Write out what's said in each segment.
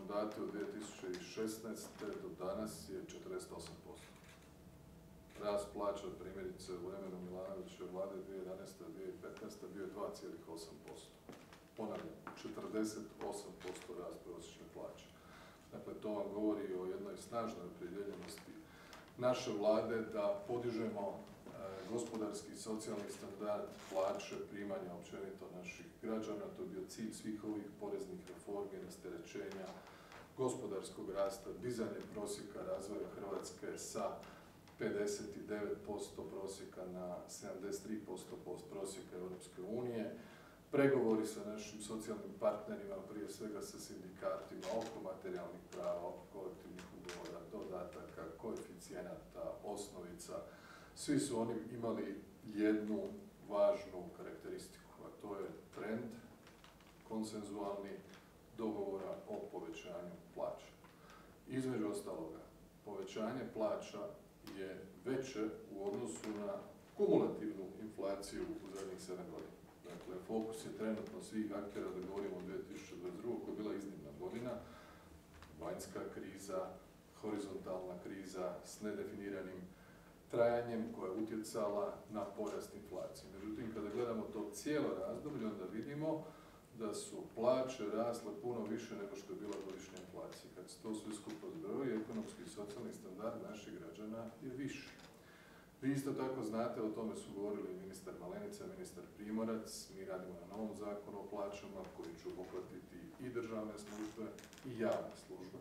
mandate od 2016. do danas je 48%. Rast plaća, primjerice, u vremenu Milanovićeve vlade 2011-2015 bio je 2,8%. Ponavljam, 48% rast prosječne plaće. Dakle, to vam govori o jednoj snažnoj opredjeljenosti naše vlade da podižemo gospodarski i socijalni standard, plaće, primanja općenito naših građana. To je bio cilj svih ovih poreznih reformi, rasterećenja, gospodarskog rasta, dizanje prosjeka razvoja Hrvatske sa 59% prosjeka na 73% prosjeka Europske unije. Pregovori sa našim socijalnim partnerima, prije svega sa sindikatima, oko materijalnih prava, oko kolektivnih ugovora, dodataka, koeficijenata, osnovica. Svi su oni imali jednu važnu karakteristiku, a to je trend konsenzualni dogovora o povećanju plaća. Između ostaloga, povećanje plaća je veće u odnosu na kumulativnu inflaciju u zadnjih 7 godina. Dakle, fokus je trenutno svih aktera da govorimo o 2022. koja je bila iznimna godina, vanjska kriza, horizontalna kriza s nedefiniranim trajanjem koja je utjecala na porast inflacije. Međutim, kada gledamo to cijelo razdoblje, onda vidimo da su plaće rasle puno više nego što je bila godišnja inflacija. Kad se to sve skupo zbroji, ekonomski i socijalni standard naših građana je viši. Vi isto tako znate, o tome su govorili ministar Malenica, ministar Primorac, mi radimo na novom zakonu o plaćama koji će obuhvatiti i državne službe i javne službe.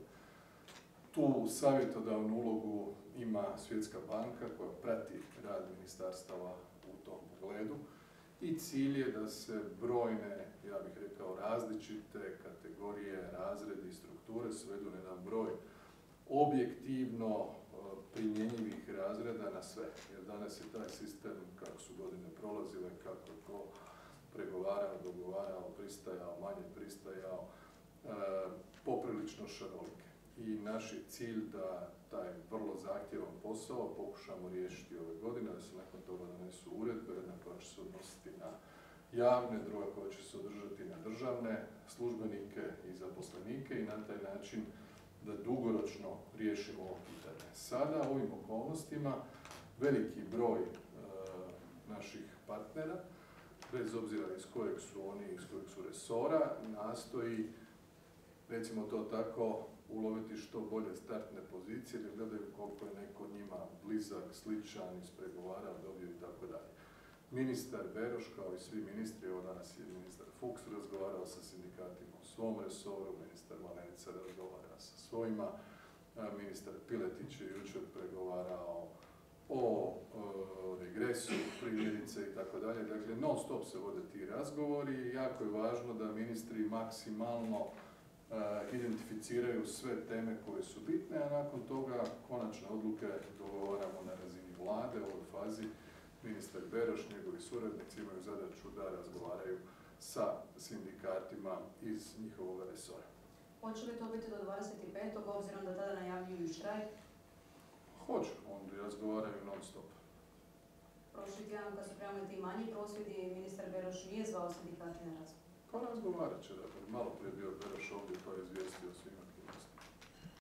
Tu savjetodavnu ulogu ima Svjetska banka koja prati rad ministarstava u tom pogledu i cilj je da se brojne, ja bih rekao, različite kategorije, razredi i strukture svedu na jedan broj objektivno primjenjivih razreda na sve. Jer danas je taj sistem, kako su godine prolazile, kako to pregovarao, dogovarao, pristajao, manje pristajao, poprilično šarolike. I naš je cilj da taj vrlo zahtjevan posao pokušamo riješiti ove godine, da se nakon toga donesu uredbe, jedna koja će se odnositi na javne, druga koja će se održati na državne službenike i zaposlenike i na taj način da dugoročno riješimo ovo pitanje. Sada u ovim okolnostima veliki broj naših partnera, bez obzira iz kojeg su oni, iz kojeg su resora, nastoji, recimo to tako, uloviti što bolje startne pozicije, da gledaju koliko je neko njima blizak, sličan, ispregovarao, dobio i tako dalje. Ministar Beroš, kao i svi ministri, evo danas je ministar Fuchs razgovarao sa sindikatima u svom resoru, ministar Malenica razgovara sa svojima, ministar Piletić je jučer pregovarao o regresu, primjerice i tako dalje. Dakle, non stop se vode ti razgovori i jako je važno da ministri maksimalno identificiraju sve teme koje su bitne, a nakon toga konačne odluke dogovaramo na razini vlade. U ovoj fazi ministar Beroš, njegovi suradnici imaju zadaću da razgovaraju sa sindikatima iz njihovog resora. Hoće li to biti do 25. obzirom da tada najavljuju štrajk? Hoće, onda razgovaraju non stop. Prošli tjedan kad su prijavljeni ti manji prosvjedi, ministar Beroš nije zvao sindikati na razgovor. Pa razgovarat će, dakle, malo prije bio Beroš ovdje, pa je izvijestio svima